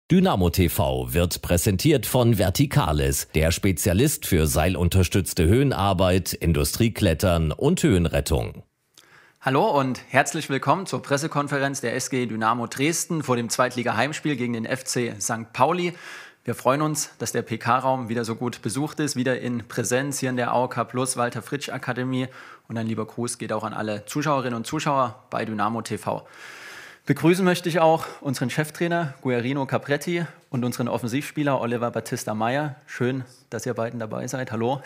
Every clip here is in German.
Dynamo TV wird präsentiert von Verticales, der Spezialist für seilunterstützte Höhenarbeit, Industrieklettern und Höhenrettung. Hallo und herzlich willkommen zur Pressekonferenz der SG Dynamo Dresden vor dem Zweitliga-Heimspiel gegen den FC St. Pauli. Wir freuen uns, dass der PK-Raum wieder so gut besucht ist, wieder in Präsenz hier in der AOK Plus Walter Fritsch Akademie. Und ein lieber Gruß geht auch an alle Zuschauerinnen und Zuschauer bei Dynamo TV. Begrüßen möchte ich auch unseren Cheftrainer Guerino Capretti und unseren Offensivspieler Oliver Battista Meyer. Schön, dass ihr beiden dabei seid. Hallo.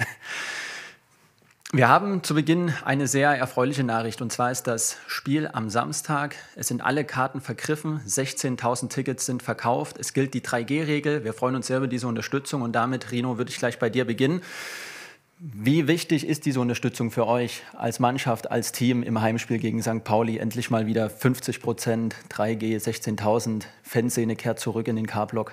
Wir haben zu Beginn eine sehr erfreuliche Nachricht, und zwar ist das Spiel am Samstag. Es sind alle Karten vergriffen, 16.000 Tickets sind verkauft. Es gilt die 3G-Regel. Wir freuen uns sehr über diese Unterstützung und damit, Rino, würde ich gleich bei dir beginnen. Wie wichtig ist diese Unterstützung für euch als Mannschaft, als Team im Heimspiel gegen St. Pauli? Endlich mal wieder 50%, 3G, 16.000, Fanszene kehrt zurück in den K-Block.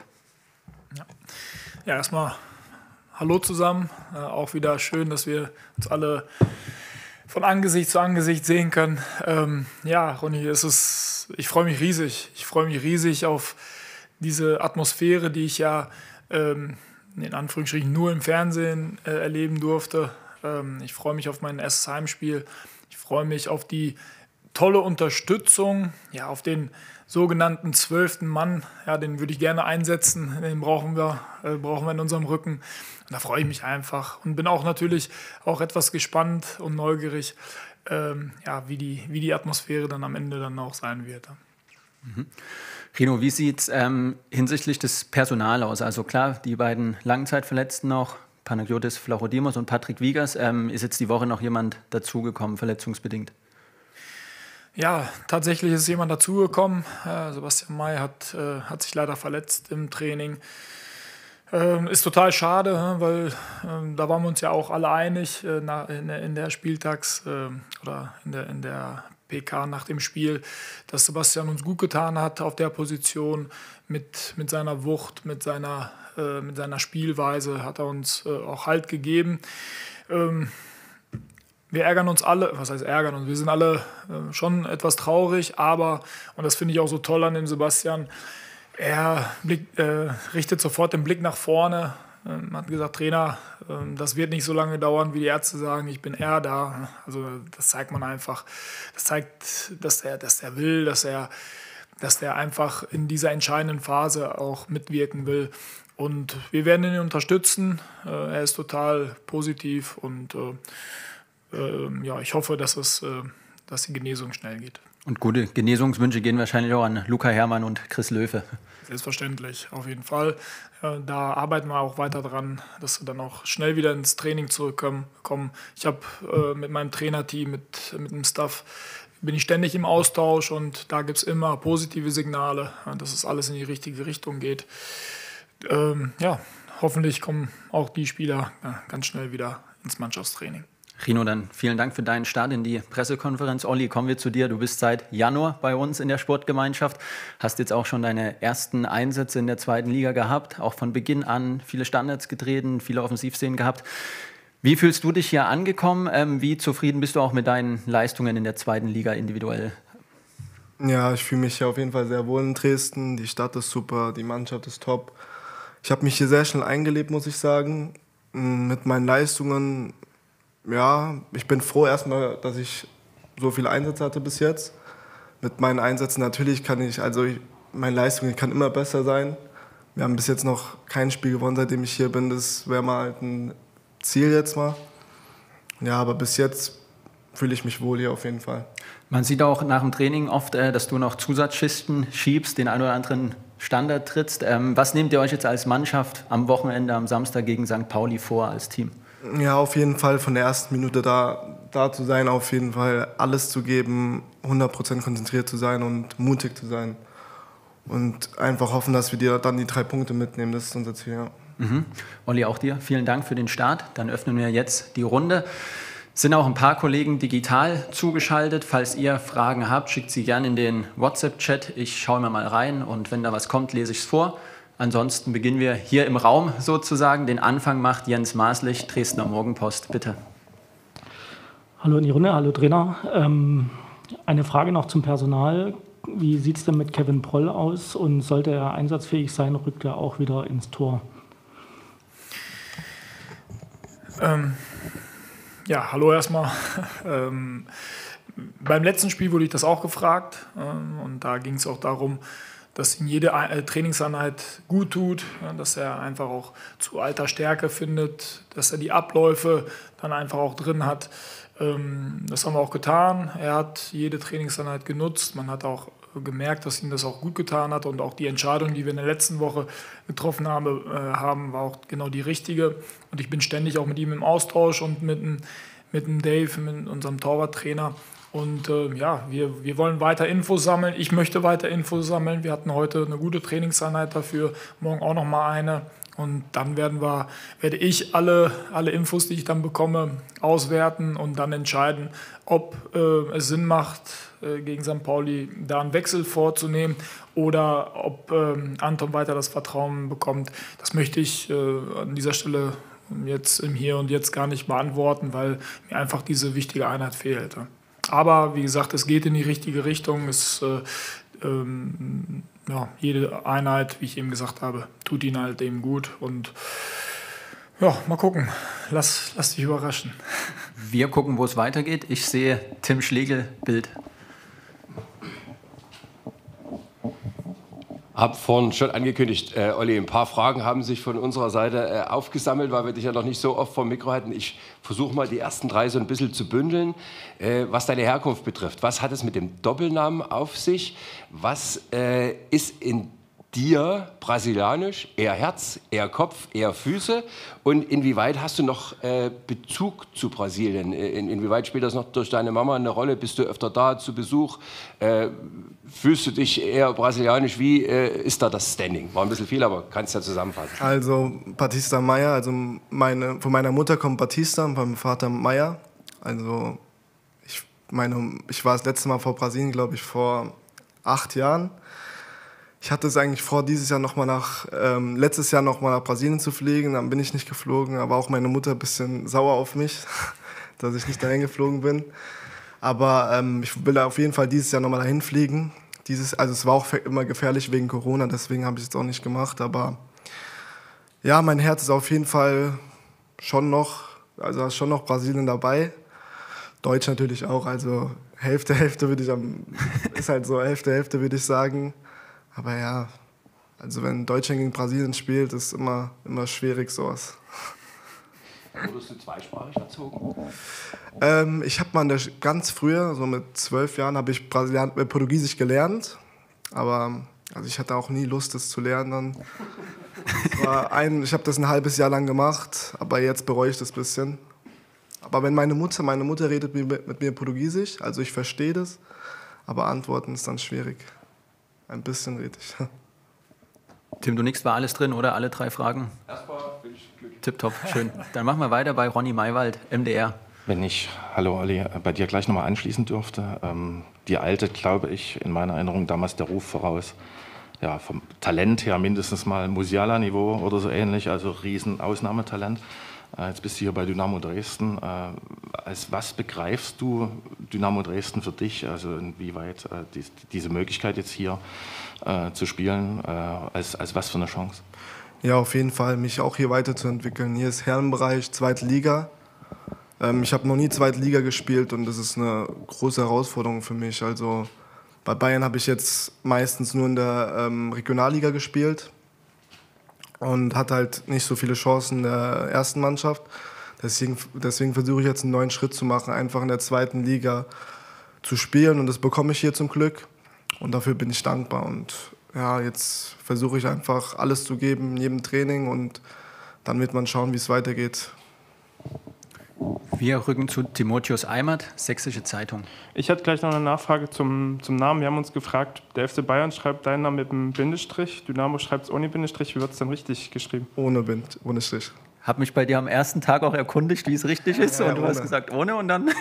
Ja, erstmal hallo zusammen. Auch wieder schön, dass wir uns alle von Angesicht zu Angesicht sehen können. Ja, Ronny, ich freue mich riesig. Ich freue mich riesig auf diese Atmosphäre, die ich ja in Anführungsstrichen nur im Fernsehen erleben durfte. Ich freue mich auf mein erstes Heimspiel. Ich freue mich auf die tolle Unterstützung, ja, auf den sogenannten 12. Mann. Ja, den würde ich gerne einsetzen. Den brauchen wir in unserem Rücken. Und da freue ich mich einfach und bin auch natürlich auch etwas gespannt und neugierig, ja, wie die Atmosphäre dann am Ende dann auch sein wird. Mhm. Rino, wie sieht es hinsichtlich des Personals aus? Also klar, die beiden Langzeitverletzten noch, Panagiotis Vlachodimos und Patrick Wiegers. Ist jetzt die Woche noch jemand dazugekommen, verletzungsbedingt? Ja, tatsächlich ist jemand dazugekommen. Sebastian May hat sich leider verletzt im Training. Ist total schade, weil da waren wir uns ja auch alle einig in der Spieltags- oder in der PK nach dem Spiel, dass Sebastian uns gut getan hat auf der Position mit seiner Wucht, mit seiner Spielweise hat er uns auch Halt gegeben. Wir ärgern uns alle, was heißt ärgern uns? Wir sind alle schon etwas traurig, aber, und das finde ich auch so toll an dem Sebastian, er richtet sofort den Blick nach vorne. Hat gesagt, Trainer, das wird nicht so lange dauern, wie die Ärzte sagen, ich bin eher da. Also das zeigt man einfach. Das zeigt, dass er will, dass er einfach in dieser entscheidenden Phase auch mitwirken will. Und wir werden ihn unterstützen. Er ist total positiv und ja, ich hoffe, dass die Genesung schnell geht. Und gute Genesungswünsche gehen wahrscheinlich auch an Luca Herrmann und Chris Löwe. Selbstverständlich, auf jeden Fall. Da arbeiten wir auch weiter dran, dass wir dann auch schnell wieder ins Training zurückkommen. Ich habe mit meinem Trainerteam, mit dem Staff, bin ich ständig im Austausch und da gibt es immer positive Signale, dass es alles in die richtige Richtung geht. Ja, hoffentlich kommen auch die Spieler ganz schnell wieder ins Mannschaftstraining. Rino, dann vielen Dank für deinen Start in die Pressekonferenz. Olli, kommen wir zu dir. Du bist seit Januar bei uns in der Sportgemeinschaft, hast jetzt auch schon deine ersten Einsätze in der zweiten Liga gehabt, auch von Beginn an viele Standards getreten, viele Offensivszenen gehabt. Wie fühlst du dich hier angekommen? Wie zufrieden bist du auch mit deinen Leistungen in der zweiten Liga individuell? Ja, ich fühle mich hier auf jeden Fall sehr wohl in Dresden. Die Stadt ist super, die Mannschaft ist top. Ich habe mich hier sehr schnell eingelebt, muss ich sagen. Mit meinen Leistungen, ja, ich bin froh erstmal, dass ich so viele Einsätze hatte bis jetzt. Mit meinen Einsätzen natürlich meine Leistung kann immer besser sein. Wir haben bis jetzt noch kein Spiel gewonnen, seitdem ich hier bin. Das wäre mal halt ein Ziel jetzt mal. Ja, aber bis jetzt fühle ich mich wohl hier auf jeden Fall. Man sieht auch nach dem Training oft, dass du noch Zusatzschichten schiebst, den einen oder anderen Standard trittst. Was nehmt ihr euch jetzt als Mannschaft am Wochenende, am Samstag gegen St. Pauli vor als Team? Ja, auf jeden Fall von der ersten Minute da zu sein, auf jeden Fall alles zu geben, 100% konzentriert zu sein und mutig zu sein. Und einfach hoffen, dass wir dann die 3 Punkte mitnehmen, das ist unser Ziel. Ja. Mhm. Olli, auch dir vielen Dank für den Start. Dann öffnen wir jetzt die Runde. Es sind auch ein paar Kollegen digital zugeschaltet. Falls ihr Fragen habt, schickt sie gerne in den WhatsApp-Chat. Ich schaue mal rein und wenn da was kommt, lese ich es vor. Ansonsten beginnen wir hier im Raum sozusagen. Den Anfang macht Jens Maßlich, Dresdner Morgenpost. Bitte. Hallo in die Runde, hallo Trainer. Eine Frage noch zum Personal. Wie sieht es denn mit Kevin Proll aus? Und sollte er einsatzfähig sein, rückt er auch wieder ins Tor? Ja, hallo erstmal. Beim letzten Spiel wurde ich das auch gefragt. Und da ging es auch darum, dass ihm jede Trainingseinheit gut tut, dass er einfach auch zu alter Stärke findet, dass er die Abläufe dann einfach auch drin hat. Das haben wir auch getan. Er hat jede Trainingseinheit genutzt. Man hat auch gemerkt, dass ihm das auch gut getan hat. Und auch die Entscheidung, die wir in der letzten Woche getroffen haben, war auch genau die richtige. Und ich bin ständig auch mit ihm im Austausch und mit dem Dave, mit unserem Torwarttrainer. Und ja, wir wollen weiter Infos sammeln. Ich möchte weiter Infos sammeln. Wir hatten heute eine gute Trainingseinheit dafür, morgen auch noch mal eine. Und dann werde ich alle Infos, die ich dann bekomme, auswerten und dann entscheiden, ob es Sinn macht, gegen St. Pauli da einen Wechsel vorzunehmen oder ob Anton weiter das Vertrauen bekommt. Das möchte ich an dieser Stelle jetzt im Hier und Jetzt gar nicht beantworten, weil mir einfach diese wichtige Einheit fehlt. Aber wie gesagt, es geht in die richtige Richtung. Ja, jede Einheit, wie ich eben gesagt habe, tut ihnen halt eben gut. Und ja, mal gucken. Lass dich überraschen. Wir gucken, wo es weitergeht. Ich sehe Tim Schlegel, Bild. Hab vorhin schon angekündigt, Olli, ein paar Fragen haben sich von unserer Seite aufgesammelt, weil wir dich ja noch nicht so oft vom Mikro hatten. Ich versuche mal die ersten 3 so ein bisschen zu bündeln. Was deine Herkunft betrifft, was hat es mit dem Doppelnamen auf sich? Was ist in dir brasilianisch? Eher Herz, eher Kopf, eher Füße? Und inwieweit hast du noch Bezug zu Brasilien? Inwieweit spielt das noch durch deine Mama eine Rolle? Bist du öfter da zu Besuch? Fühlst du dich eher brasilianisch? Wie ist da das Standing? War ein bisschen viel, aber kannst ja zusammenfassen. Also Batista Meyer, also von meiner Mutter kommt Batista und von meinem Vater Meyer. Also ich war das letzte Mal vor Brasilien, glaube ich, vor 8 Jahren. Ich hatte es eigentlich vor, letztes Jahr noch mal nach Brasilien zu fliegen. Dann bin ich nicht geflogen, aber auch meine Mutter ein bisschen sauer auf mich, dass ich nicht dahin geflogen bin. Aber ich will auf jeden Fall dieses Jahr noch mal dahin fliegen. Also es war auch immer gefährlich wegen Corona, deswegen habe ich es jetzt auch nicht gemacht. Aber ja, mein Herz ist auf jeden Fall schon noch Brasilien dabei. Deutsch natürlich auch, also Hälfte ist halt so Hälfte würde ich sagen. Aber ja, also wenn Deutschland gegen Brasilien spielt, ist immer schwierig sowas. Wurdest du zweisprachig erzogen? Ich habe mal ganz früher, so mit 12 Jahren, habe ich Portugiesisch gelernt. Aber also ich hatte auch nie Lust, das zu lernen. Ich habe das ein halbes Jahr lang gemacht, aber jetzt bereue ich das ein bisschen. Aber wenn meine Mutter redet mit mir Portugiesisch, also ich verstehe das, aber antworten ist dann schwierig. Ein bisschen rede ich. Tim, du nickst, war alles drin, oder? Alle 3 Fragen? Erstmal bin ich glücklich. Tipptopp, schön. Dann machen wir weiter bei Ronny Maywald, MDR. Wenn ich, hallo Olli, bei dir gleich nochmal anschließen dürfte. Die alte, glaube ich, in meiner Erinnerung damals der Ruf voraus. Ja, vom Talent her mindestens mal Musiala-Niveau oder so ähnlich, also riesen Ausnahmetalent. Jetzt bist du hier bei Dynamo Dresden. Als was begreifst du Dynamo Dresden für dich? Also inwieweit diese Möglichkeit jetzt hier zu spielen, als was für eine Chance? Ja, auf jeden Fall, mich auch hier weiterzuentwickeln. Hier ist Herrenbereich, 2. Liga. Ich habe noch nie 2. Liga gespielt und das ist eine große Herausforderung für mich. Also bei Bayern habe ich jetzt meistens nur in der Regionalliga gespielt und hatte halt nicht so viele Chancen in der ersten Mannschaft. Deswegen versuche ich jetzt einen neuen Schritt zu machen, einfach in der 2. Liga zu spielen und das bekomme ich hier zum Glück und dafür bin ich dankbar. Und ja, jetzt versuche ich einfach alles zu geben in jedem Training und dann wird man schauen, wie es weitergeht. Wir rücken zu Timotheus Eimert, Sächsische Zeitung. Ich hatte gleich noch eine Nachfrage zum Namen. Wir haben uns gefragt, der FC Bayern schreibt deinen Namen mit einem Bindestrich, Dynamo schreibt es ohne Bindestrich. Wie wird es denn richtig geschrieben? Ohne Bindestrich. Habe mich bei dir am ersten Tag auch erkundigt, wie es richtig ist. Ja, und du hast gesagt ohne und dann... Ja.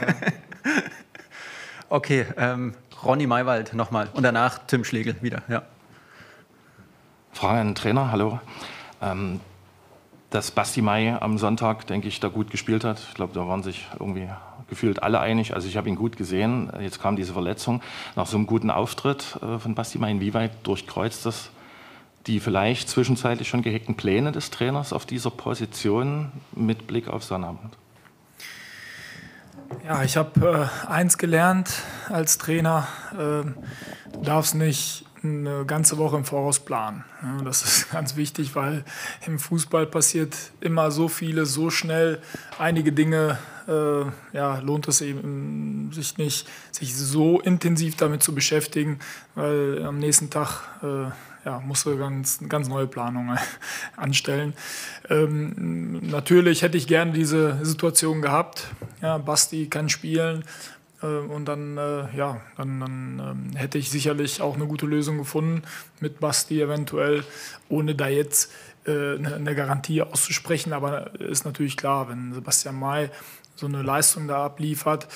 Okay, Ronny Maywald nochmal und danach Tim Schlegel wieder. Ja. Frage an den Trainer, hallo. dass Basti Mai am Sonntag, denke ich, da gut gespielt hat. Ich glaube, da waren sich irgendwie gefühlt alle einig. Also ich habe ihn gut gesehen. Jetzt kam diese Verletzung. Nach so einem guten Auftritt von Basti Mai, inwieweit durchkreuzt das die vielleicht zwischenzeitlich schon gehegten Pläne des Trainers auf dieser Position mit Blick auf Sonnabend? Ja, ich habe eins gelernt als Trainer, du darfst nicht eine ganze Woche im Voraus planen. Ja, das ist ganz wichtig, weil im Fußball passiert immer so viele, so schnell. Einige Dinge lohnt es eben sich nicht, sich so intensiv damit zu beschäftigen, weil am nächsten Tag musst du ganz neue Planungen anstellen. Natürlich hätte ich gerne diese Situation gehabt. Ja, Basti kann spielen. Und dann hätte ich sicherlich auch eine gute Lösung gefunden mit Basti eventuell, ohne da jetzt eine Garantie auszusprechen. Aber ist natürlich klar, wenn Sebastian May so eine Leistung da abliefert,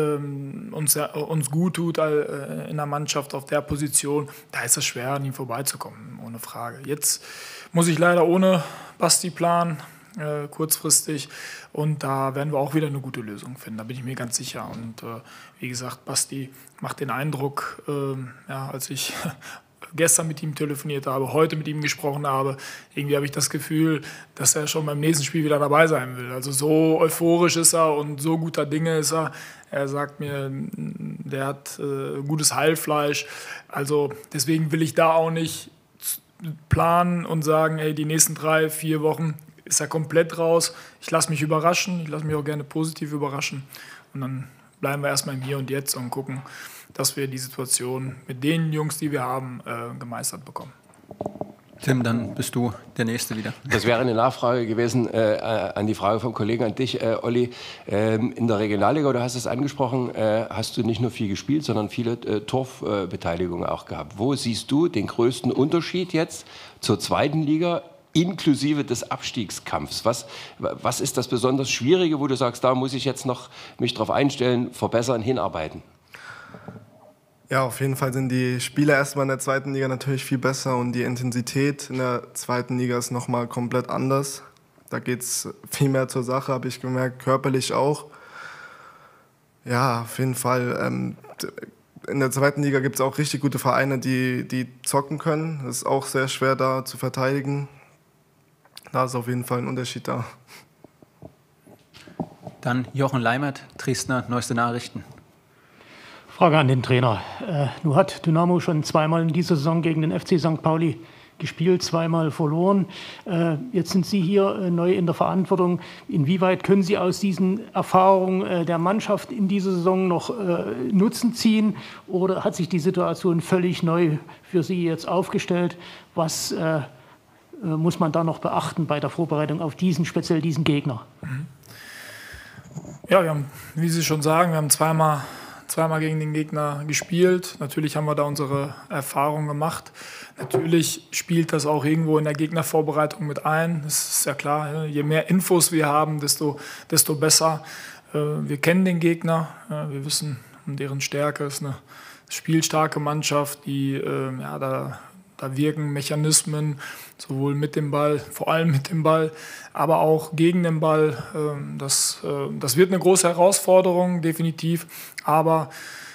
uns gut tut in der Mannschaft auf der Position, da ist es schwer, an ihm vorbeizukommen, ohne Frage. Jetzt muss ich leider ohne Basti planen, kurzfristig, und da werden wir auch wieder eine gute Lösung finden, da bin ich mir ganz sicher. Und wie gesagt, Basti macht den Eindruck, als ich gestern mit ihm telefoniert habe, heute mit ihm gesprochen habe, irgendwie habe ich das Gefühl, dass er schon beim nächsten Spiel wieder dabei sein will. Also so euphorisch ist er und so guter Dinge ist er. Er sagt mir, der hat gutes Heilfleisch. Also deswegen will ich da auch nicht planen und sagen, ey, die nächsten 3-4 Wochen ist er komplett raus. Ich lasse mich überraschen, ich lasse mich auch gerne positiv überraschen. Und dann bleiben wir erstmal im Hier und Jetzt und gucken, dass wir die Situation mit den Jungs, die wir haben, gemeistert bekommen. Tim, dann bist du der Nächste wieder. Das wäre eine Nachfrage gewesen an die Frage vom Kollegen an dich, Olli. In der Regionalliga, du hast es angesprochen, hast du nicht nur viel gespielt, sondern viele Torbeteiligungen auch gehabt. Wo siehst du den größten Unterschied jetzt zur zweiten Liga, inklusive des Abstiegskampfs? Was ist das besonders Schwierige, wo du sagst, da muss ich jetzt noch mich drauf einstellen, verbessern, hinarbeiten? Ja, auf jeden Fall sind die Spiele erstmal in der zweiten Liga natürlich viel besser und die Intensität in der zweiten Liga ist nochmal komplett anders. Da geht es viel mehr zur Sache, habe ich gemerkt, körperlich auch. Ja, auf jeden Fall. In der zweiten Liga gibt es auch richtig gute Vereine, die zocken können. Das ist auch sehr schwer da zu verteidigen. Da ist auf jeden Fall ein Unterschied da. Dann Jochen Leimert, Dresdner Neueste Nachrichten. Frage an den Trainer. Nun hat Dynamo schon zweimal in dieser Saison gegen den FC St. Pauli gespielt, zweimal verloren. Jetzt sind Sie hier neu in der Verantwortung. Inwieweit können Sie aus diesen Erfahrungen der Mannschaft in dieser Saison noch Nutzen ziehen? Oder hat sich die Situation völlig neu für Sie jetzt aufgestellt? Was muss man da noch beachten bei der Vorbereitung auf speziell diesen Gegner? Ja, wir haben, wie Sie schon sagen, wir haben zweimal gegen den Gegner gespielt. Natürlich haben wir da unsere Erfahrungen gemacht. Natürlich spielt das auch irgendwo in der Gegnervorbereitung mit ein. Das ist ja klar. Je mehr Infos wir haben, desto besser. Wir kennen den Gegner. Wir wissen um deren Stärke. Es ist eine spielstarke Mannschaft, die da wirken Mechanismen, sowohl mit dem Ball, vor allem mit dem Ball, aber auch gegen den Ball. Das wird eine große Herausforderung, definitiv. Aber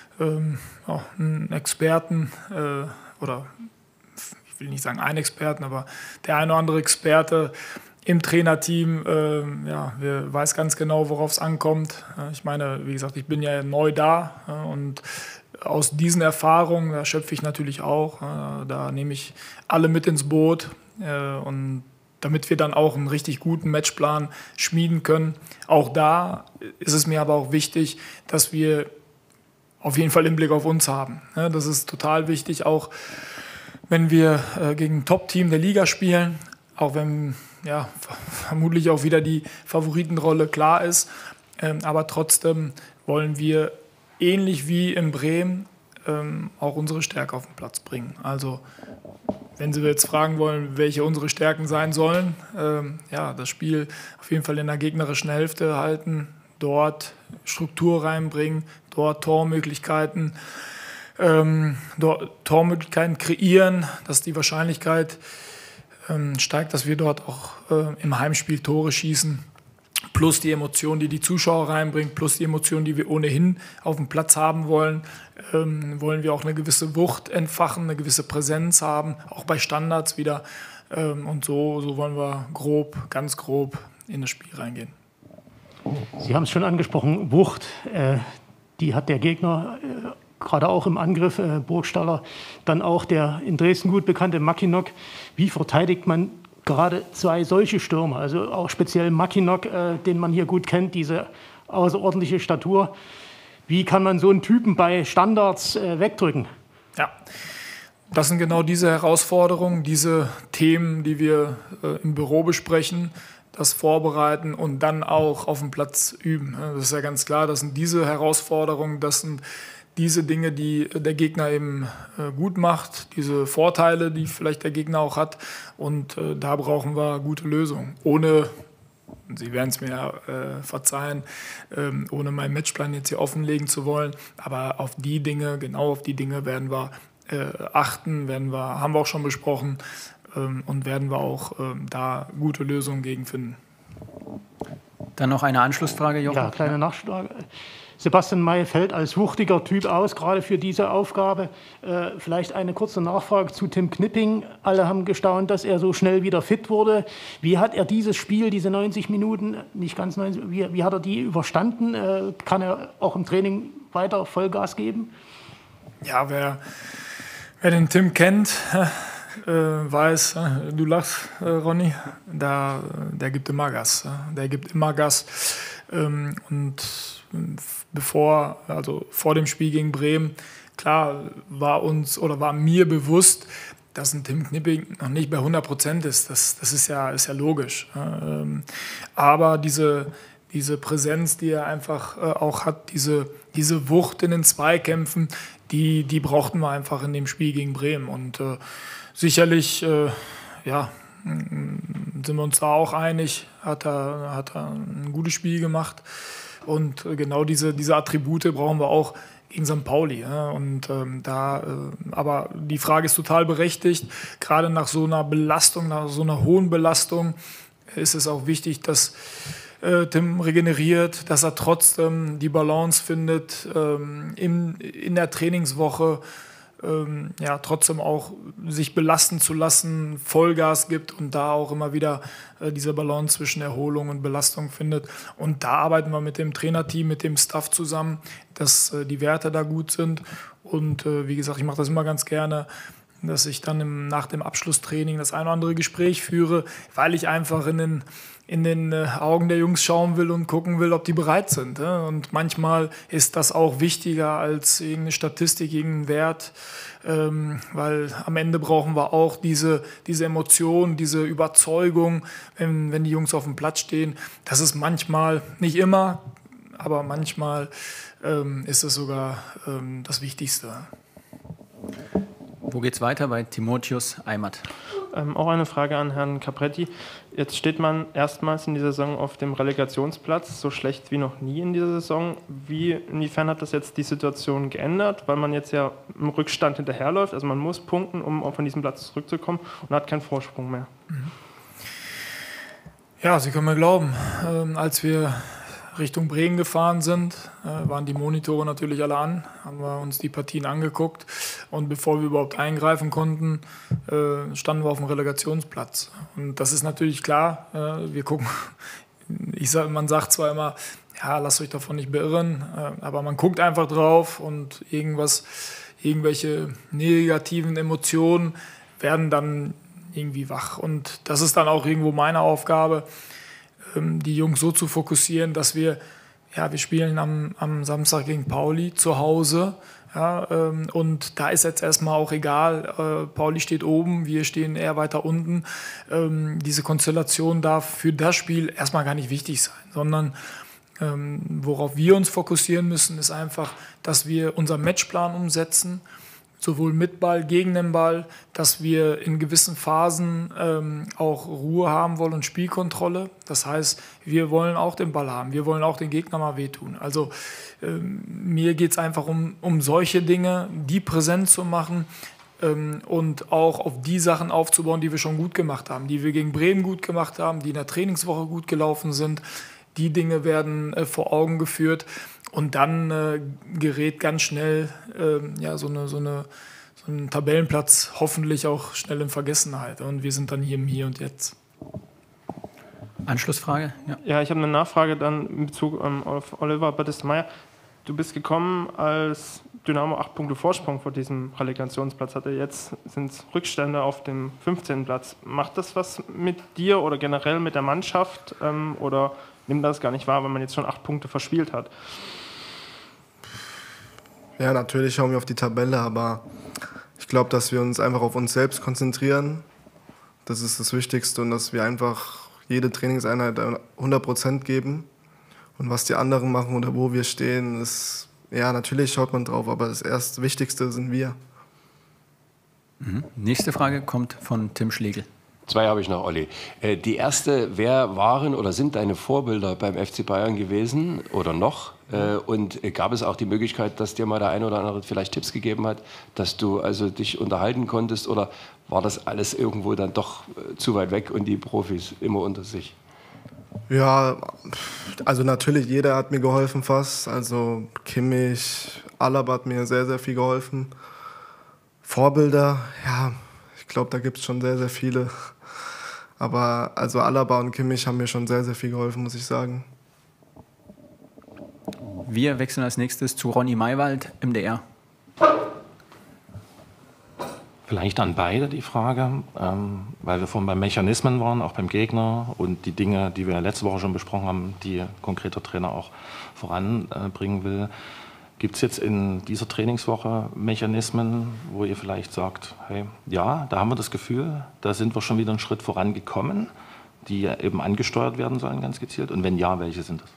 einen Experten, oder ich will nicht sagen einen Experten, aber der eine oder andere Experte im Trainerteam weiß ganz genau, worauf es ankommt. Ich meine, wie gesagt, ich bin ja neu da und aus diesen Erfahrungen, da schöpfe ich natürlich auch, da nehme ich alle mit ins Boot und damit wir dann auch einen richtig guten Matchplan schmieden können. Auch da ist es mir aber auch wichtig, dass wir auf jeden Fall den Blick auf uns haben. Das ist total wichtig, auch wenn wir gegen ein Top-Team der Liga spielen, auch wenn vermutlich auch wieder die Favoritenrolle klar ist, aber trotzdem wollen wir ähnlich wie in Bremen auch unsere Stärke auf den Platz bringen. Also wenn Sie jetzt fragen wollen, welche unsere Stärken sein sollen, das Spiel auf jeden Fall in der gegnerischen Hälfte halten, dort Struktur reinbringen, dort Tormöglichkeiten kreieren, dass die Wahrscheinlichkeit steigt, dass wir dort auch im Heimspiel Tore schießen. Plus die Emotionen, die die Zuschauer reinbringen, plus die Emotionen, die wir ohnehin auf dem Platz haben wollen, wollen wir auch eine gewisse Wucht entfachen, eine gewisse Präsenz haben, auch bei Standards wieder. Und so wollen wir ganz grob in das Spiel reingehen. Sie haben es schon angesprochen, Wucht, die hat der Gegner gerade auch im Angriff, Burgstaller, dann auch der in Dresden gut bekannte Mackinock. Wie verteidigt man gerade zwei solche Stürmer, also auch speziell Mackinock, den man hier gut kennt, diese außerordentliche Statur. Wie kann man so einen Typen bei Standards wegdrücken? Ja, das sind genau diese Herausforderungen, diese Themen, die wir im Büro besprechen, das vorbereiten und dann auch auf dem Platz üben. Das ist ja ganz klar, das sind diese Herausforderungen, das sind diese Dinge, die der Gegner eben gut macht, diese Vorteile, die vielleicht der Gegner auch hat. Und da brauchen wir gute Lösungen. Ohne, Sie werden es mir verzeihen, ohne meinen Matchplan jetzt hier offenlegen zu wollen, aber auf die Dinge, genau auf die Dinge werden wir achten, haben wir auch schon besprochen und werden wir auch da gute Lösungen gegen finden. Dann noch eine Anschlussfrage, Jochen. Ja, kleine Nachfrage. Sebastian May fällt als wuchtiger Typ aus, gerade für diese Aufgabe. Vielleicht eine kurze Nachfrage zu Tim Knipping. Alle haben gestaunt, dass er so schnell wieder fit wurde. Wie hat er dieses Spiel, diese 90 Minuten, nicht ganz 90, wie hat er die überstanden? Kann er auch im Training weiter Vollgas geben? Ja, wer den Tim kennt, weiß, du lachst, Ronny, der gibt immer Gas. Der gibt immer Gas. Und vor dem Spiel gegen Bremen, klar war mir bewusst, dass ein Tim Knipping noch nicht bei 100% ist. Das ist ja logisch. Aber diese Präsenz, die er einfach auch hat, diese Wucht in den Zweikämpfen, die brauchten wir einfach in dem Spiel gegen Bremen. Und sicherlich, sind wir uns da auch einig, hat er ein gutes Spiel gemacht. Und genau diese Attribute brauchen wir auch gegen St. Pauli. Ja. Und aber die Frage ist total berechtigt. Gerade nach so einer Belastung, nach so einer hohen Belastung, ist es auch wichtig, dass Tim regeneriert, dass er trotzdem die Balance findet in der Trainingswoche, trotzdem auch sich belasten zu lassen, Vollgas gibt und da auch immer wieder diese Balance zwischen Erholung und Belastung findet. Und da arbeiten wir mit dem Trainerteam, mit dem Staff zusammen, dass die Werte da gut sind. Und wie gesagt, ich mache das immer ganz gerne, dass ich dann nach dem Abschlusstraining das ein oder andere Gespräch führe, weil ich einfach in den Augen der Jungs schauen will und gucken will, ob die bereit sind. Und manchmal ist das auch wichtiger als irgendeine Statistik, irgendein Wert, weil am Ende brauchen wir auch diese Emotion, diese Überzeugung, wenn die Jungs auf dem Platz stehen. Das ist manchmal, nicht immer, aber manchmal ist es sogar das Wichtigste. Wo geht's weiter? Bei Timotheus Eimert. Auch eine Frage an Herrn Capretti. Jetzt steht man erstmals in dieser Saison auf dem Relegationsplatz, so schlecht wie noch nie in dieser Saison. Inwiefern hat das jetzt die Situation geändert? Weil man jetzt ja im Rückstand hinterherläuft, also man muss punkten, um von diesem Platz zurückzukommen und hat keinen Vorsprung mehr. Ja, Sie können mir glauben, als wir Richtung Bremen gefahren sind, waren die Monitore natürlich alle an, haben wir uns die Partien angeguckt und bevor wir überhaupt eingreifen konnten, standen wir auf dem Relegationsplatz. Und das ist natürlich klar, wir gucken, man sagt zwar immer, ja, lasst euch davon nicht beirren, aber man guckt einfach drauf und irgendwelche negativen Emotionen werden dann irgendwie wach. Und das ist dann auch irgendwo meine Aufgabe, die Jungs so zu fokussieren, dass wir spielen am Samstag gegen Pauli zu Hause. Ja, und da ist jetzt erstmal auch egal, Pauli steht oben, wir stehen eher weiter unten. Diese Konstellation darf für das Spiel erstmal gar nicht wichtig sein, sondern worauf wir uns fokussieren müssen, ist einfach, dass wir unseren Matchplan umsetzen, sowohl mit Ball, gegen den Ball, dass wir in gewissen Phasen auch Ruhe haben wollen und Spielkontrolle. Das heißt, wir wollen auch den Ball haben, wir wollen auch den Gegner mal wehtun. Also mir geht es einfach um solche Dinge, die präsent zu machen, und auch auf die Sachen aufzubauen, die wir schon gut gemacht haben, die wir gegen Bremen gut gemacht haben, die in der Trainingswoche gut gelaufen sind. Die Dinge werden vor Augen geführt und dann gerät ganz schnell so ein Tabellenplatz hoffentlich auch schnell in Vergessenheit und wir sind dann hier im Hier und Jetzt. Anschlussfrage? Ja, ich habe eine Nachfrage dann in Bezug auf Oliver Battistmeier. Du bist gekommen, als Dynamo 8 Punkte Vorsprung vor diesem Relegationsplatz hatte. Jetzt sind es Rückstände auf dem 15. Platz. Macht das was mit dir oder generell mit der Mannschaft oder nimmt das gar nicht wahr, weil man jetzt schon 8 Punkte verspielt hat? Ja, natürlich schauen wir auf die Tabelle, aber ich glaube, dass wir uns einfach auf uns selbst konzentrieren. Das ist das Wichtigste und dass wir einfach jede Trainingseinheit 100% geben. Und was die anderen machen oder wo wir stehen, ist, ja, natürlich schaut man drauf, aber das Wichtigste sind wir. Nächste Frage kommt von Tim Schlegel. 2 habe ich noch, Olli. Die erste, wer waren oder sind deine Vorbilder beim FC Bayern gewesen oder noch? Und gab es auch die Möglichkeit, dass dir mal der eine oder andere vielleicht Tipps gegeben hat, dass du also dich unterhalten konntest? Oder war das alles irgendwo dann doch zu weit weg und die Profis immer unter sich? Ja, also natürlich, jeder hat mir geholfen fast. Also Kimmich, Alaba hat mir sehr, sehr viel geholfen. Vorbilder, ja, ich glaube, da gibt es schon sehr, sehr viele. Aber also Alaba und Kimmich haben mir schon sehr, sehr viel geholfen, muss ich sagen. Wir wechseln als nächstes zu Ronny Maywald, MDR. Vielleicht an beide die Frage, weil wir vorhin bei Mechanismen waren, auch beim Gegner und die Dinge, die wir letzte Woche schon besprochen haben, die ein konkreter Trainer auch voranbringen will. Gibt es jetzt in dieser Trainingswoche Mechanismen, wo ihr vielleicht sagt, hey, ja, da haben wir das Gefühl, da sind wir schon wieder einen Schritt vorangekommen, die eben angesteuert werden sollen, ganz gezielt? Und wenn ja, welche sind das?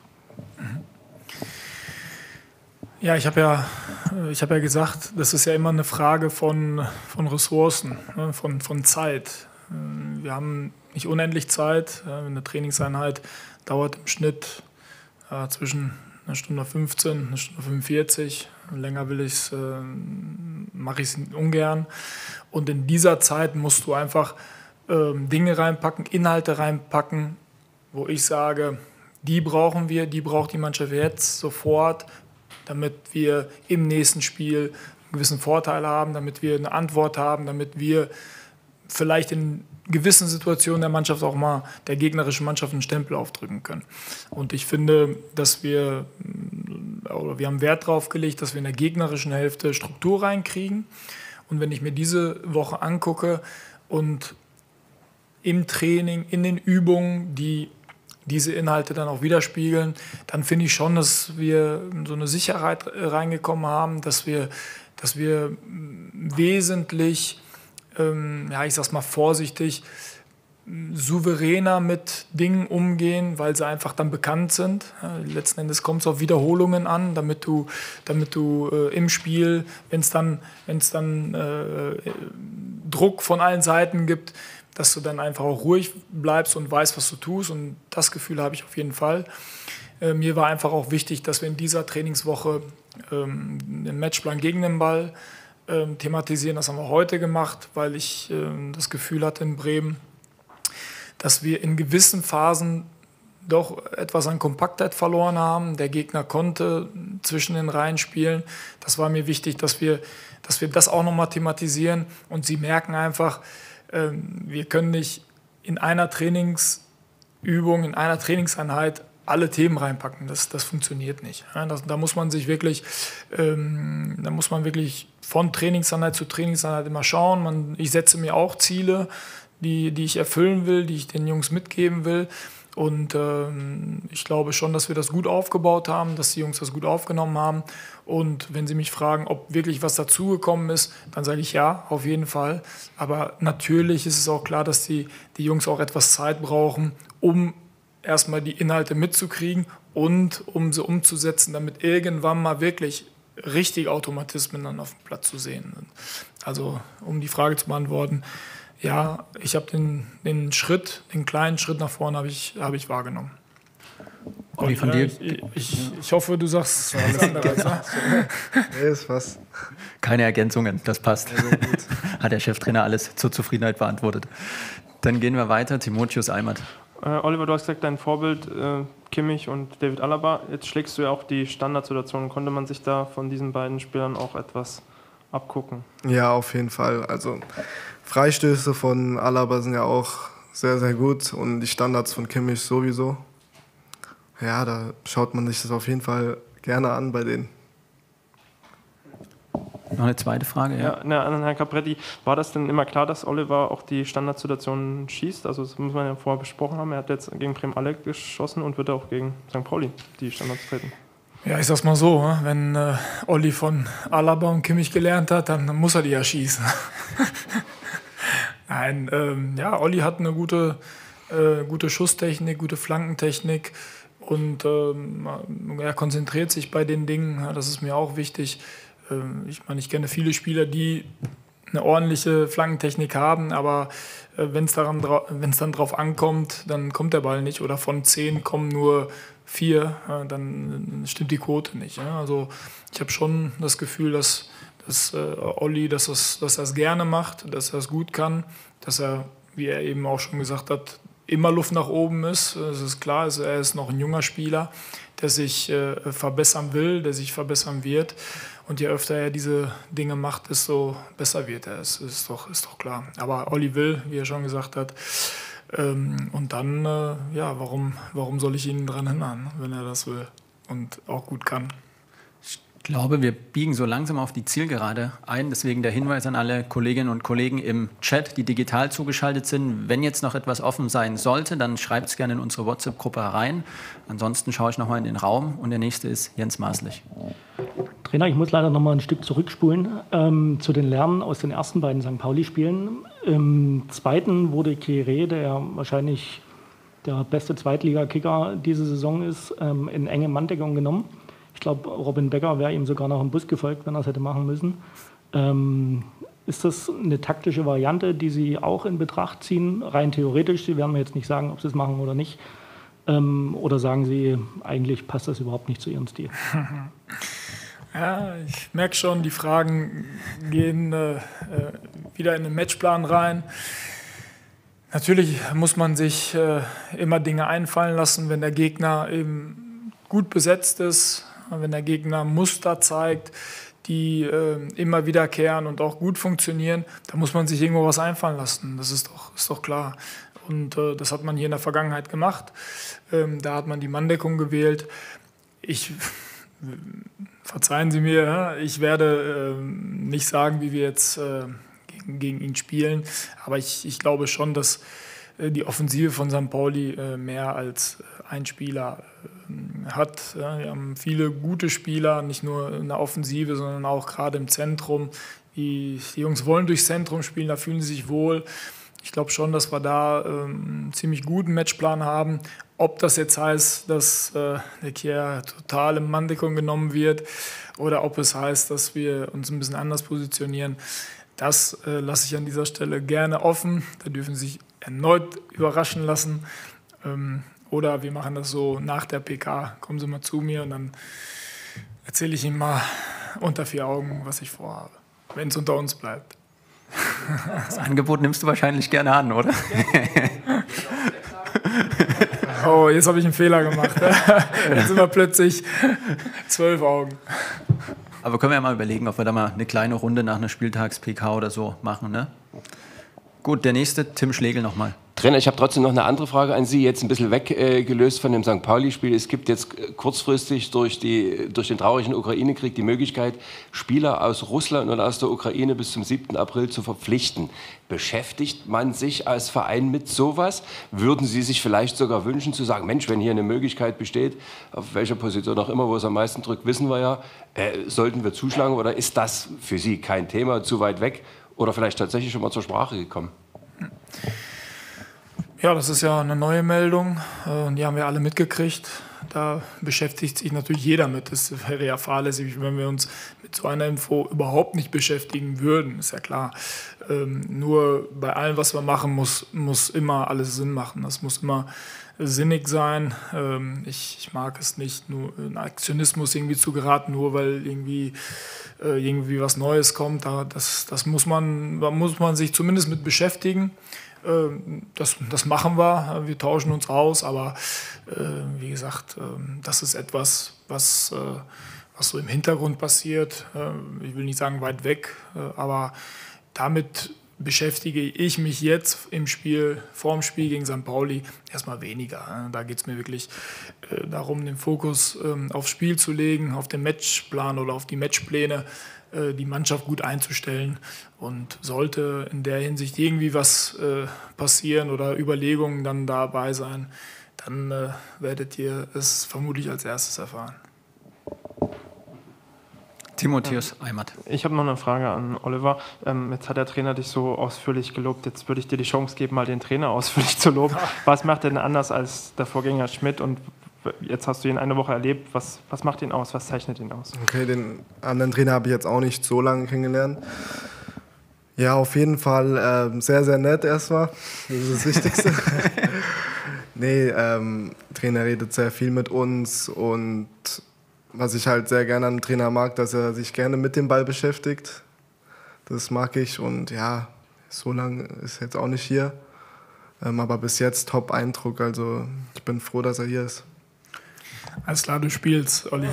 Ja, ich habe ja gesagt, das ist ja immer eine Frage von Ressourcen, ne, von Zeit. Wir haben nicht unendlich Zeit. Eine Trainingseinheit dauert im Schnitt zwischen 1 Stunde 15, 1 Stunde 45. Länger mache ich es ungern. Und in dieser Zeit musst du einfach Dinge reinpacken, Inhalte reinpacken, wo ich sage, die brauchen wir, die braucht die Mannschaft jetzt sofort, damit wir im nächsten Spiel einen gewissen Vorteil haben, damit wir eine Antwort haben, damit wir vielleicht in gewissen Situationen der gegnerischen Mannschaft einen Stempel aufdrücken können. Und ich finde, dass wir haben Wert darauf gelegt, dass wir in der gegnerischen Hälfte Struktur reinkriegen. Und wenn ich mir diese Woche angucke und im Training, in den Übungen, die diese Inhalte dann auch widerspiegeln, dann finde ich schon, dass wir so eine Sicherheit reingekommen haben, dass wir wesentlich, ich sag's mal vorsichtig, souveräner mit Dingen umgehen, weil sie einfach dann bekannt sind. Letzten Endes kommt es auf Wiederholungen an, damit du im Spiel, wenn es dann Druck von allen Seiten gibt, dass du dann einfach auch ruhig bleibst und weißt, was du tust. Und das Gefühl habe ich auf jeden Fall. Mir war einfach auch wichtig, dass wir in dieser Trainingswoche den Matchplan gegen den Ball thematisieren. Das haben wir heute gemacht, weil ich das Gefühl hatte in Bremen, dass wir in gewissen Phasen doch etwas an Kompaktheit verloren haben. Der Gegner konnte zwischen den Reihen spielen. Das war mir wichtig, dass wir das auch nochmal thematisieren. Und sie merken einfach, wir können nicht in einer Trainingsübung, in einer Trainingseinheit alle Themen reinpacken. Das funktioniert nicht. Da muss man wirklich von Trainingseinheit zu Trainingseinheit immer schauen. Ich setze mir auch Ziele, die ich erfüllen will, die ich den Jungs mitgeben will. Und ich glaube schon, dass wir das gut aufgebaut haben, dass die Jungs das gut aufgenommen haben. Und wenn sie mich fragen, ob wirklich was dazugekommen ist, dann sage ich ja, auf jeden Fall. Aber natürlich ist es auch klar, dass die Jungs auch etwas Zeit brauchen, um erstmal die Inhalte mitzukriegen und um sie umzusetzen, damit irgendwann mal wirklich richtige Automatismen dann auf dem Platz zu sehen sind. Also um die Frage zu beantworten, ja, ich habe den kleinen Schritt nach vorne habe ich wahrgenommen. Olli, von dir? Ich hoffe, du sagst was anderes. Nee, ist was. Keine Ergänzungen, das passt. Also gut. Hat der Cheftrainer alles zur Zufriedenheit beantwortet. Dann gehen wir weiter. Timotheus Eimert. Oliver, du hast gesagt, dein Vorbild Kimmich und David Alaba. Jetzt schlägst du ja auch die Standardsituation. Konnte man sich da von diesen beiden Spielern auch etwas abgucken? Ja, auf jeden Fall. Also Freistöße von Alaba sind ja auch sehr, sehr gut und die Standards von Kimmich sowieso. Ja, da schaut man sich das auf jeden Fall gerne an bei denen. Noch eine zweite Frage? Ja, an Herrn Capretti. War das denn immer klar, dass Oliver auch die Standardsituationen schießt? Also das muss man ja vorher besprochen haben. Er hat jetzt gegen Bremen alle geschossen und wird auch gegen St. Pauli die Standards treten. Ja, ich sag's mal so, wenn Olli von Alaba und Kimmich gelernt hat, dann muss er die ja schießen. Nein, Olli hat eine gute Schusstechnik, gute Flankentechnik und er konzentriert sich bei den Dingen, das ist mir auch wichtig. Ich kenne viele Spieler, die eine ordentliche Flankentechnik haben, aber wenn es dann drauf ankommt, dann kommt der Ball nicht oder von 10 kommen nur 4, dann stimmt die Quote nicht. Ja? Also ich habe schon das Gefühl, dass Olli, dass er es gerne macht, dass er es gut kann, dass er, wie er eben auch schon gesagt hat, immer Luft nach oben ist. Das ist klar, er ist noch ein junger Spieler, der sich verbessern will, der sich verbessern wird. Und je öfter er diese Dinge macht, desto besser wird er. Es ist doch klar. Aber Olli will, wie er schon gesagt hat. Und dann, warum soll ich ihn daran hindern, wenn er das will und auch gut kann? Ich glaube, wir biegen so langsam auf die Zielgerade ein. Deswegen der Hinweis an alle Kolleginnen und Kollegen im Chat, die digital zugeschaltet sind. Wenn jetzt noch etwas offen sein sollte, dann schreibt es gerne in unsere WhatsApp-Gruppe rein. Ansonsten schaue ich nochmal in den Raum. Und der nächste ist Jens Maßlich. Trainer, ich muss leider noch mal ein Stück zurückspulen zu den Lernen aus den ersten beiden St. Pauli-Spielen. Im zweiten wurde Kieré, der wahrscheinlich der beste Zweitliga-Kicker diese Saison ist, in enge Manndeckung genommen. Ich glaube, Robin Becker wäre ihm sogar noch im Bus gefolgt, wenn er es hätte machen müssen. Ist das eine taktische Variante, die Sie auch in Betracht ziehen? Rein theoretisch, Sie werden mir jetzt nicht sagen, ob Sie es machen oder nicht. Oder sagen Sie, eigentlich passt das überhaupt nicht zu Ihrem Stil? Ja, ich merke schon, die Fragen gehen wieder in den Matchplan rein. Natürlich muss man sich immer Dinge einfallen lassen, wenn der Gegner eben gut besetzt ist, wenn der Gegner Muster zeigt, die immer wiederkehren und auch gut funktionieren, da muss man sich irgendwo was einfallen lassen. Das ist doch klar. Und das hat man hier in der Vergangenheit gemacht. Da hat man die Manndeckung gewählt. Verzeihen Sie mir, ich werde nicht sagen, wie wir jetzt gegen ihn spielen, aber ich glaube schon, dass die Offensive von St. Pauli mehr als ein Spieler hat. Wir haben viele gute Spieler, nicht nur in der Offensive, sondern auch gerade im Zentrum. Die Jungs wollen durchs Zentrum spielen, da fühlen sie sich wohl. Ich glaube schon, dass wir da einen ziemlich guten Matchplan haben. Ob das jetzt heißt, dass der Kier total in Manndeckung genommen wird oder ob es heißt, dass wir uns ein bisschen anders positionieren, das lasse ich an dieser Stelle gerne offen. Da dürfen Sie sich erneut überraschen lassen. Oder wir machen das so nach der PK. Kommen Sie mal zu mir und dann erzähle ich Ihnen mal unter 4 Augen, was ich vorhabe, wenn es unter uns bleibt. Das Angebot nimmst du wahrscheinlich gerne an, oder? Oh, jetzt habe ich einen Fehler gemacht. Jetzt sind wir plötzlich 12 Augen. Aber können wir ja mal überlegen, ob wir da mal eine kleine Runde nach einer Spieltags-PK oder so machen, ne? Gut, der nächste, Tim Schlegel nochmal. Trainer, ich habe trotzdem noch eine andere Frage an Sie, jetzt ein bisschen weggelöst von dem St. Pauli-Spiel. Es gibt jetzt kurzfristig durch den traurigen Ukraine-Krieg die Möglichkeit, Spieler aus Russland und aus der Ukraine bis zum 7. April zu verpflichten. Beschäftigt man sich als Verein mit sowas? Würden Sie sich vielleicht sogar wünschen zu sagen, Mensch, wenn hier eine Möglichkeit besteht, auf welcher Position auch immer, wo es am meisten drückt, wissen wir ja, sollten wir zuschlagen oder ist das für Sie kein Thema, zu weit weg oder vielleicht tatsächlich schon mal zur Sprache gekommen? Ja, das ist ja eine neue Meldung. Die haben wir alle mitgekriegt, da beschäftigt sich natürlich jeder mit. Es wäre ja fahrlässig, wenn wir uns mit so einer Info überhaupt nicht beschäftigen würden, ist ja klar. Nur bei allem, was wir machen, muss immer alles Sinn machen. Das muss immer sinnig sein. Ich mag es nicht, nur in Aktionismus irgendwie zu geraten, nur weil irgendwie was Neues kommt. Das muss man sich zumindest mit beschäftigen. Das machen wir. Wir tauschen uns aus, aber wie gesagt, das ist etwas, was so im Hintergrund passiert. Ich will nicht sagen weit weg, aber damit beschäftige ich mich jetzt vor dem Spiel gegen St. Pauli erstmal weniger. Da geht es mir wirklich darum, den Fokus aufs Spiel zu legen, auf den Matchplan oder auf die Matchpläne, die Mannschaft gut einzustellen. Und sollte in der Hinsicht irgendwie was passieren oder Überlegungen dann dabei sein, dann werdet ihr es vermutlich als erstes erfahren. Timotheus Eimert. Ich habe noch eine Frage an Oliver. Jetzt hat der Trainer dich so ausführlich gelobt. Jetzt würde ich dir die Chance geben, mal den Trainer ausführlich zu loben. Was macht er denn anders als der Vorgänger Schmidt? Und jetzt hast du ihn eine Woche erlebt. Was macht ihn aus? Was zeichnet ihn aus? Okay, den anderen Trainer habe ich jetzt auch nicht so lange kennengelernt. Ja, auf jeden Fall sehr, sehr nett erstmal. Das ist das Wichtigste. Nee, Trainer redet sehr viel mit uns und was ich halt sehr gerne an dem Trainer mag, dass er sich gerne mit dem Ball beschäftigt. Das mag ich und ja, so lange ist er jetzt auch nicht hier. Aber bis jetzt Top-Eindruck, also ich bin froh, dass er hier ist. Alles klar, du spielst, Olli.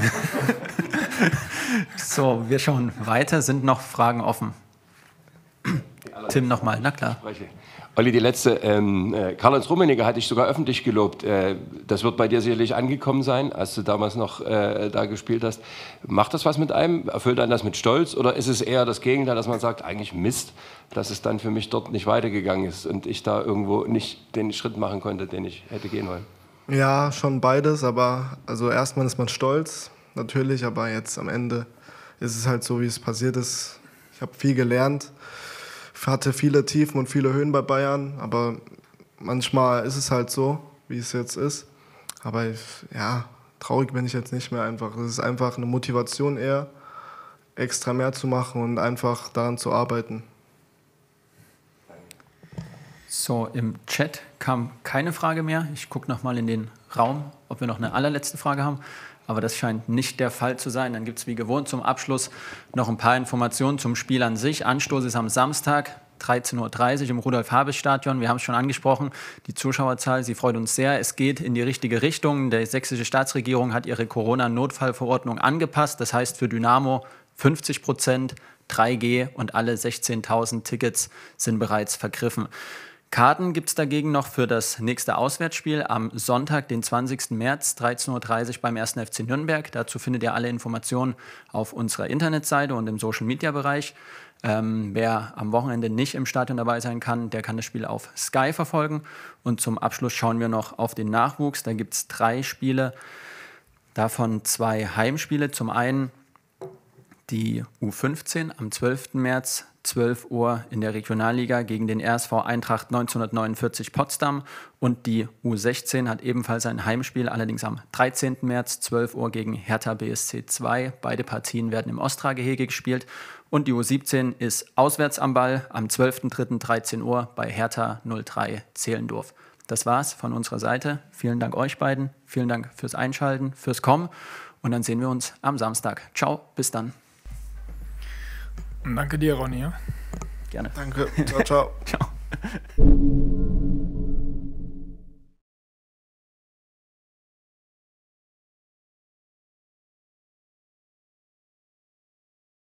So, wir schauen weiter. Sind noch Fragen offen? Tim nochmal, na klar. Olli, die letzte, Karl-Heinz Rummenigge hatte ich sogar öffentlich gelobt. Das wird bei dir sicherlich angekommen sein, als du damals noch da gespielt hast. Macht das was mit einem? Erfüllt einen das mit Stolz? Oder ist es eher das Gegenteil, dass man sagt, eigentlich Mist, dass es dann für mich dort nicht weitergegangen ist und ich da irgendwo nicht den Schritt machen konnte, den ich hätte gehen wollen? Ja, schon beides, aber also erstmal ist man stolz, natürlich, aber jetzt am Ende ist es halt so, wie es passiert ist. Ich habe viel gelernt. Hatte viele Tiefen und viele Höhen bei Bayern, aber manchmal ist es halt so, wie es jetzt ist. Aber ja, traurig bin ich jetzt nicht mehr einfach. Es ist einfach eine Motivation eher, extra mehr zu machen und einfach daran zu arbeiten. So, im Chat kam keine Frage mehr. Ich gucke nochmal in den Raum, ob wir noch eine allerletzte Frage haben. Aber das scheint nicht der Fall zu sein. Dann gibt es wie gewohnt zum Abschluss noch ein paar Informationen zum Spiel an sich. Anstoß ist am Samstag, 13:30 Uhr im Rudolf-Habich-Stadion. Wir haben es schon angesprochen, die Zuschauerzahl, sie freut uns sehr. Es geht in die richtige Richtung. Die sächsische Staatsregierung hat ihre Corona-Notfallverordnung angepasst. Das heißt für Dynamo 50%, 3G und alle 16.000 Tickets sind bereits vergriffen. Karten gibt es dagegen noch für das nächste Auswärtsspiel am Sonntag, den 20. März, 13:30 Uhr beim 1. FC Nürnberg. Dazu findet ihr alle Informationen auf unserer Internetseite und im Social-Media-Bereich. Wer am Wochenende nicht im Stadion dabei sein kann, der kann das Spiel auf Sky verfolgen. Und zum Abschluss schauen wir noch auf den Nachwuchs. Da gibt es 3 Spiele, davon 2 Heimspiele. Zum einen die U15 am 12. März, 12 Uhr in der Regionalliga gegen den RSV Eintracht 1949 Potsdam. Und die U16 hat ebenfalls ein Heimspiel, allerdings am 13. März, 12 Uhr gegen Hertha BSC 2. Beide Partien werden im Ostra-Gehege gespielt. Und die U17 ist auswärts am Ball am 12.03. 13 Uhr bei Hertha 03 Zehlendorf. Das war's von unserer Seite. Vielen Dank euch beiden. Vielen Dank fürs Einschalten, fürs Kommen. Und dann sehen wir uns am Samstag. Ciao, bis dann. Und danke dir, Ronny. Ja? Gerne. Danke. Ciao, ciao. Ciao.